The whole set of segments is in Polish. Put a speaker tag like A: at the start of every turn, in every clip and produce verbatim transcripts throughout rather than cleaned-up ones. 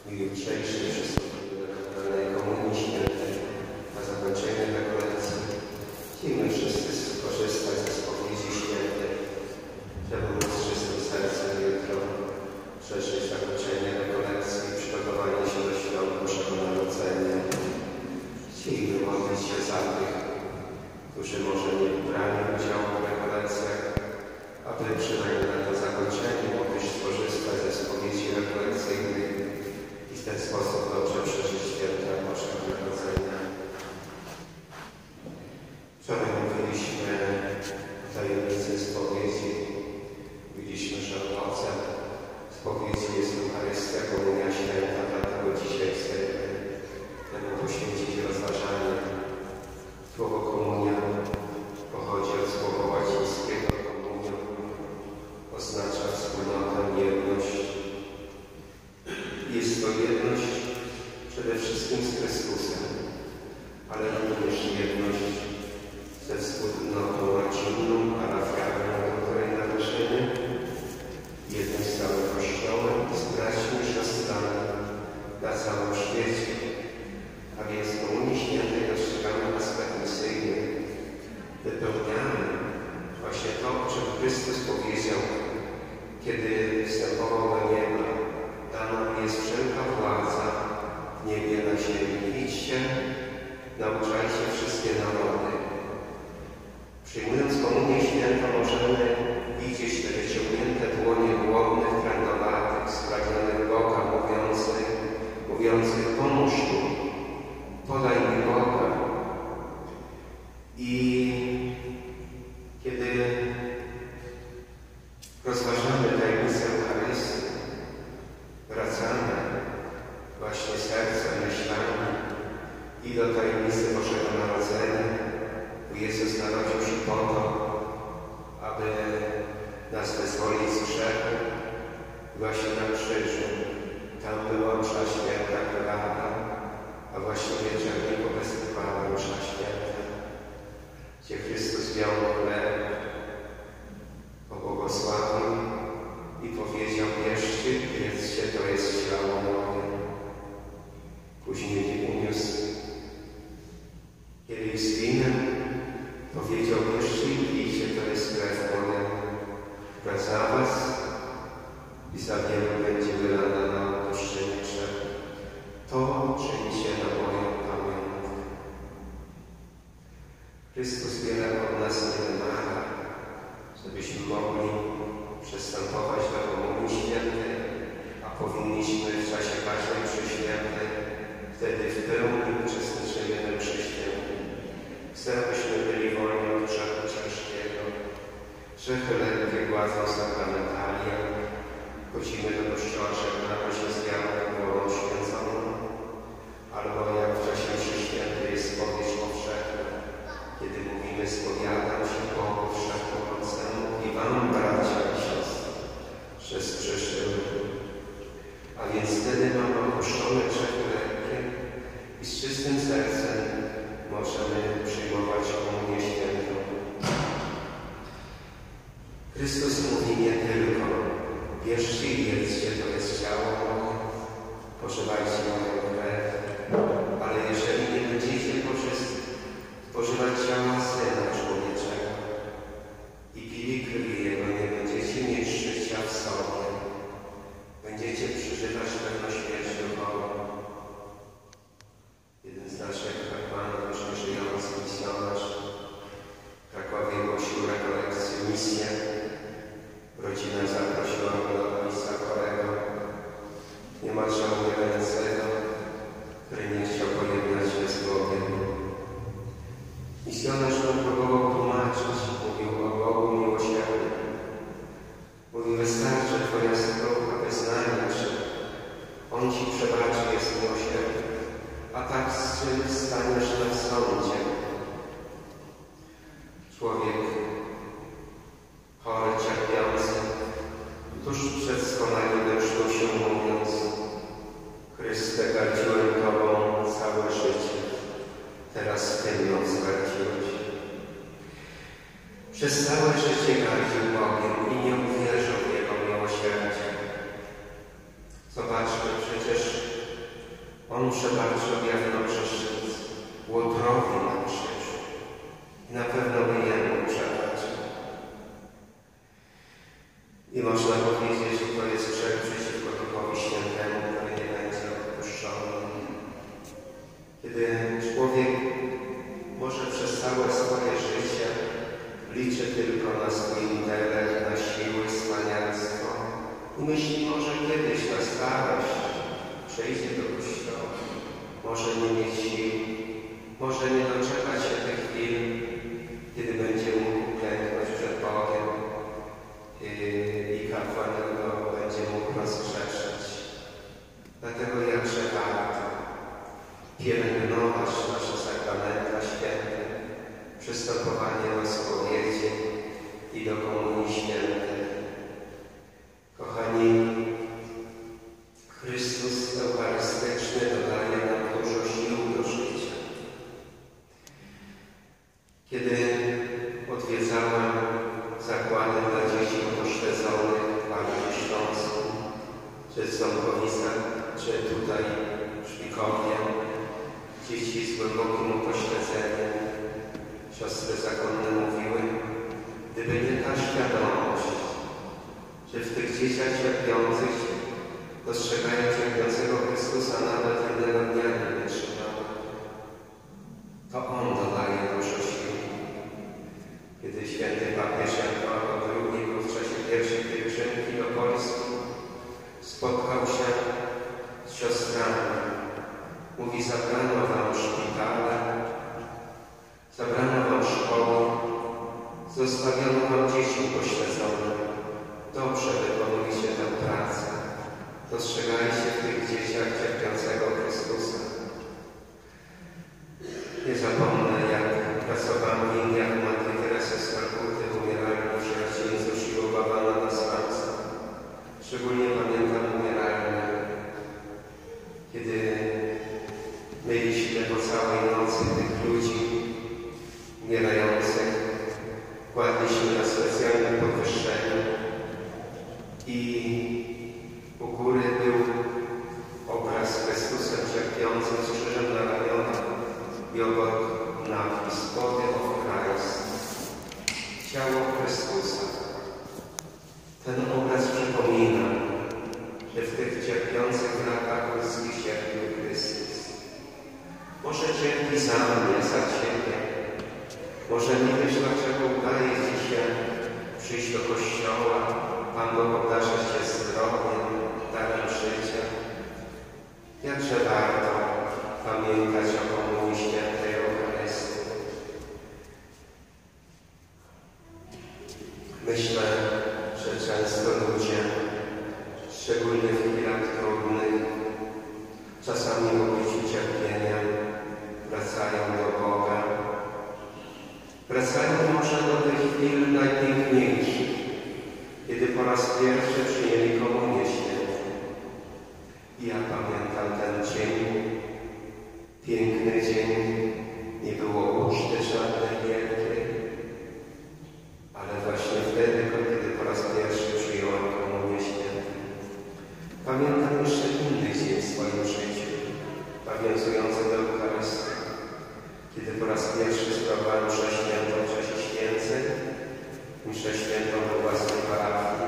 A: jutrzejszej przystąpimy do kapitalnej komunii świętej, na zakończenie rekolekcji. Chcemy wszyscy skorzystać ze spowiedzi świętej, żeby móc z czystym sercem jutro przeżyć zakończenie rekolekcji i przygotowanie się do świąt Bożego Narodzenia. Chcemy modlić się za tych, którzy może nie brali udziału w rekolekcjach, aby przynajmniej na to zakończenie mogli skorzystać ze spowiedzi rekolekcyjnej i w ten sposób dobrze przeżyć święta Bożego Narodzenia. Wczoraj mówiliśmy o tajemnicy spowiedzi. Mówiliśmy, że owocem spowiedzi jest Eucharystia, Komunia Święta, dlatego dzisiaj chcemy temu poświęcić rozważanie. Słowo komunia pochodzi od słowa łacińskiego komunio. Oznacza wspólnotę, jedność. Jest to jedność przede wszystkim z Chrystusem, ale również jedność ze wspólnotą rodzinną, parafialną, do której należymy, jedność z całym Kościołem i z braćmi i siostrami na całym świecie. A więc w Komunii Świętej dostrzegamy aspekt misyjny. Wypełniamy właśnie to, o czym Chrystus powiedział, kiedy wstępował do nieba. Dana mi jest wszelka władza w niebie, na ziemi. Idźcie, nauczajcie wszystkie narody. Przyjmując Komunię Świętą możemy widzieć te wyciągnięte dłonie głodnych, trędowatych, spragnionych Boga, mówiących, mówiących pomóż mi, podaj mi Boga. I kiedy rozważamy tajemnicę Eucharystii, wracamy właśnie sercem, myślami i do tajemnicy Bożego Narodzenia. Bo Jezus narodził się po to, aby nas wyzwolić z grzechu. Właśnie na krzyżu, tam była msza święta chleba, a właśnie wieczerniku występowała msza święta, gdzie Chrystus miał chleb, pobłogosławił i powiedział: bierzcie, jedzcie, to jest ciało moje. Później uniósł kielich z winem, powiedział: bierzcie i pijcie, to jest krew moja, która za was i za wielu będzie wylana na odpuszczenie grzechów. To czynicie na moją pamiątkę. Chrystus wiele od nas nie wymaga, żebyśmy mogli przystępować do Komunii Świętej, a powinniśmy w czasie każdej mszy świętej wtedy w pełni uczestniczymy w mszy świętej. Chcę, abyśmy byli wolni od grzechu ciężkiego. Grzechy lekkie gładzą sakramentalnie. Chodzimy do kościoła, żegnamy się z wiarą wołą święconą, albo jak w czasie mszy świętej jest spowiedź powszechna, kiedy mówimy: spowiadam się Bogu Wszechmogącemu i wam, bracia i siostry, że zgrzeszyłem. A więc wtedy mamy opuszczone grzechy lekkie i z czystym sercem możemy przyjmować Komunię Świętą. Chrystus mówi nie tylko: bierzcie i jedzcie, to jest ciało moje, pożywajcie moją krew, ale jeżeli nie będziecie spożywać ciała Syna Człowieczego i pili krwi Jego, nie będziecie mieć życia w sobie, będziecie przeżywać pewną śmierć duchową. Jeden z naszych kapłanów, już nie żyjący misjonarz, w Krakowie głosił rekolekcję, misję. Rodzina zaprosiła go do miejsca chorego, niemalże umierającego, który nie chciał pojednać się z Bogiem. Misjonarz mu próbował tłumaczyć, mówił o Bogu miłosiernym. Mówił: wystarczy Twoja skrucha wyznania, że On Ci przebaczy, jest miłosierny, a tak z czym staniesz na sądzie? Człowiek chory, cierpiący, tuż przed skonalinę szło się mówiąc: Chryste, gardziłem Tobą całe życie, teraz Ty mną zgardziłeś. Przez całe życie gardził Bogiem i nie uwierzył w Jego miłosierdzie. Zobaczmy, przecież On przebaczył jak na grzesznicy, Łotrowi na krzyżu i na pewno by jemu przebaczył. I można powiedzieć, że to jest grzech przeciwko Duchowi Świętemu, który nie będzie odpuszczony. Kiedy człowiek może przez całe swoje życie liczy tylko na swój intelekt, na siły, cwaniactwo i myśli, może kiedyś na starość przejdzie do kościoła, może nie mieć sił, może nie doczekać się tych chwil, kiedy będzie mógł klęknąć przed Bogiem i kapłan go będzie mógł rozgrzeszyć. Dlatego jakże warto pielęgnować nasze sakramenta święte, przystępowanie do spowiedzi i do komunii świętej. Kochani, Chrystus Eucharystyczny dodaje nam dużo sił do życia. Kiedy odwiedzałem zakłady dla dzieci upośledzonych w Bandzie Śląskim, czy w Ząbkowicach, czy tutaj w Szpikowie, dzieci z głębokim upośledzeniem, siostry zakonne mówiły, gdyby nie ta świadomość, że w tych dzieciach cierpiących dostrzegają cierpiącego Chrystusa, nawet jednego dnia nie wytrzymały, to On dodaje dużo sił. Kiedy święty papież Jan Paweł drugi był w czasie pierwszej pielgrzymki do Polski, spotkał się z siostrami. Mówi, zabrano wam szpitale, zabrano wam szkoły, zostawiono wam dzieci upośledzone. Dobrze wykonujcie tę pracę. Dostrzegajcie w tych dzieciach cierpiącego Chrystusa. Nie zapomnę, jak pracowałem w Indiach Matki Teresy z Kalkuty, umierali w sierocińcu siłowana na słońcu. Szczególnie pamiętam umieralnie, kiedy mieliśmy po całej nocy tych ludzi umierających, kładliśmy na specjalne podwyższenie i u góry był obraz z Chrystusem cierpiącym z krzyżem na ramionach i obok napis Body of Christ, ciało Chrystusa. Ten obraz przypomina, że w tych cierpiących latach ludzkich cierpił Chrystus. Może cierpi za mnie, za Ciebie. Może nie wiesz, dlaczego udaje Ci się przyjść do kościoła, Pan Bóg obdarza Cię zdrowiem, darem życia. Jakże warto pamiętać o komunii świętej Eucharystii. Myślę, że często ludzie, szczególnie w chwilach trudnych, czasami w obliczu cierpienia, wracają do Boga. Wracają może do tych chwil najpiękniejszych, kiedy po raz pierwszy przyjęli komunię świętą. I ja pamiętam ten dzień, piękny dzień, nie było uczty żadnej wielkiej, ale właśnie wtedy, kiedy po raz pierwszy przyjąłem komunię świętą. Pamiętam jeszcze inny dzień w swoim życiu, nawiązujący do Eucharystii, kiedy po raz pierwszy sprawowałem mszę świętą w czasie święceń, mszę świętą we własnej parafii.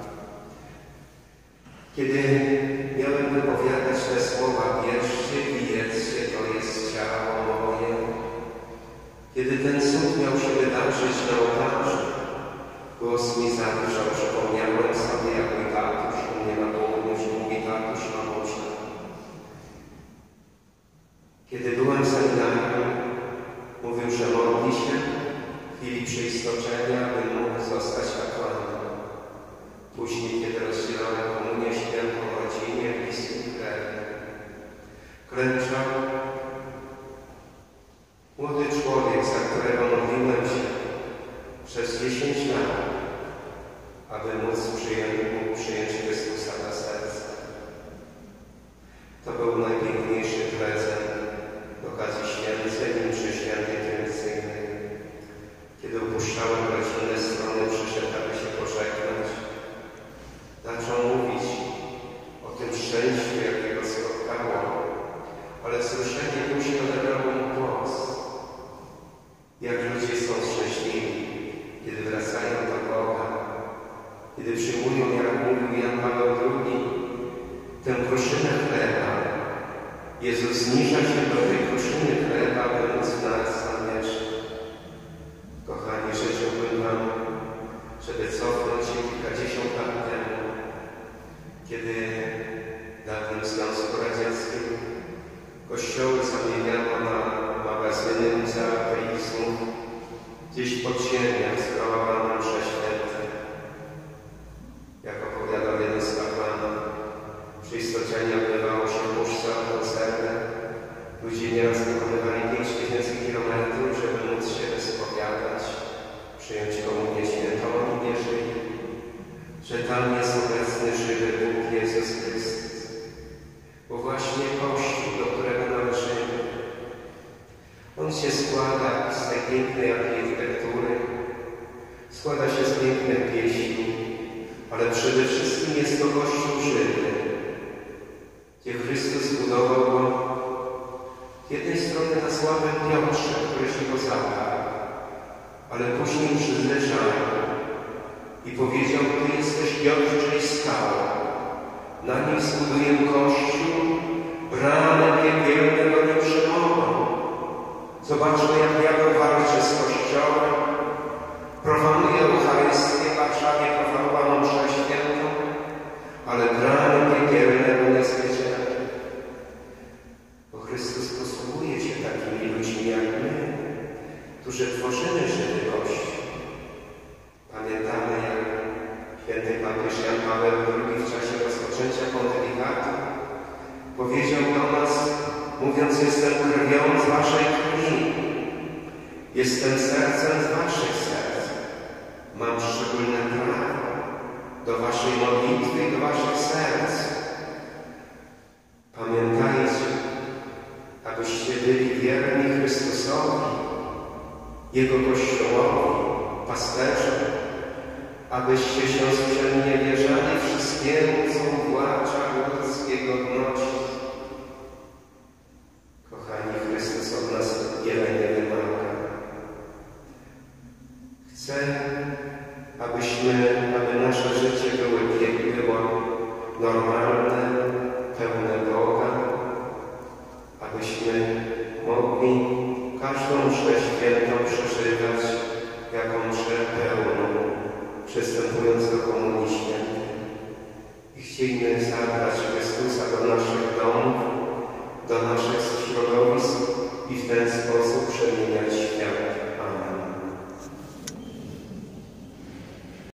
A: Kiedy miałem wypowiadać te słowa, bierzcie i jedzcie, to jest ciało moje. Kiedy ten cud miał się wydarzyć na ołtarzu, głos mi zabrzał, przypomniałem sobie, jak mój tatuś u mnie na południu, że mówi tatuś na moście. Kiedy byłem w seminarium, mówił, że modli się w chwili przyistoczenia, by mógł zostać kapłanem. Później, kiedy rozdzielałem komunię świętą rodzinie, bliskim krewnym, klęczał młody człowiek, za którego modliłem się przez dziesięć lat, aby móc przyjąć, mógł przyjąć Chrystusa na serce. To był najpiękniejszy prezent z okazji święceń i mszy świętej tradycyjnej. Kiedy opuszczałem rodzinne strony, przyszedł, aby się pożegnać. Zaczął mówić o tym szczęściu, jakiego spotkało, przyjmują, jak mówił Jan Paweł drugi, tę kruszynę chleba, Jezus zniża się do tej kruszyny chleba, by móc w nas zamieszkać. Kochani, życzyłbym Wam, żeby cofnąć się kilkadziesiąt lat temu, kiedy w dawnym Związku Radzieckim kościoły zamieniano na magazyny Muzea Ateizmu. Gdzieś pod ziemiach sprawowano msze święte. Jak opowiadał jeden z kapłanów, przy istoczeniu odbywało się puszca koncertę. Ludzie nieraz pokonywali pięć tysięcy kilometrów, żeby móc się wyspowiadać, przyjąć komunię świętą. Oni wierzyli, że tam jest obecny żywy Bóg Jezus Chrystus. Bo właśnie Kościół, do którego należymy, on się składa z tej pięknej architektury, składa się z pięknych pieśni, ale przede wszystkim jest to Kościół żywy, gdzie Chrystus zbudował go z jednej strony na sławę Piotrze, który się go zabrał, ale później przyzleżał i powiedział: Ty jesteś Piotr, czyli skała. Na nim zbuduję Kościół, bramy piekielne go nie przemogą. Zobaczmy, jak diabeł walczy z Kościołem, profanuje Eucharystię, w Warszawie profanowano mszę świętą, ale bramy piekielne go nie zwyciężą. Bo Chrystus posługuje się takimi ludźmi jak my, którzy tworzymy żywy Kościół. Pamiętamy, jak święty papież Jan Paweł drugi w czasie rozpoczęcia pontyfikatu powiedział do nas, mówiąc: jestem krwią z waszej krwi, jestem sercem z waszych serc, mam szczególne prawo do waszej modlitwy i do waszych serc. Pamiętajcie, abyście byli wierni Chrystusowi, Jego Kościołowi, pasterzom, abyście się sprzeniewierzali wszystkiemu, co uwłacza ludzkie godności. Kochani, Chrystus od nas wiele nie wymaga. Chce, abyśmy, aby nasze życie było, było normalne, pełne Boga, abyśmy mogli każdą mszę świętą przeżywać jako mszę pełną, przystępując do Komunii Świętej. I chcielibyśmy zabrać Chrystusa do naszych domów, do naszych środowisk i w ten sposób przemieniać